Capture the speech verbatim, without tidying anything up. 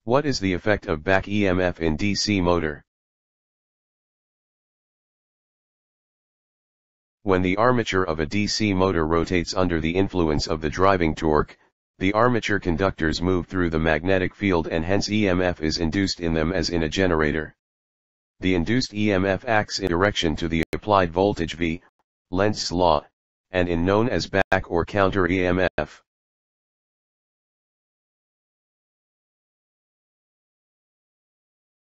What is the effect of back E M F in D C motor? When the armature of a D C motor rotates under the influence of the driving torque, the armature conductors move through the magnetic field and hence E M F is induced in them as in a generator. The induced E M F acts in direction to the applied voltage V, Lenz's law, and in known as back or counter E M F.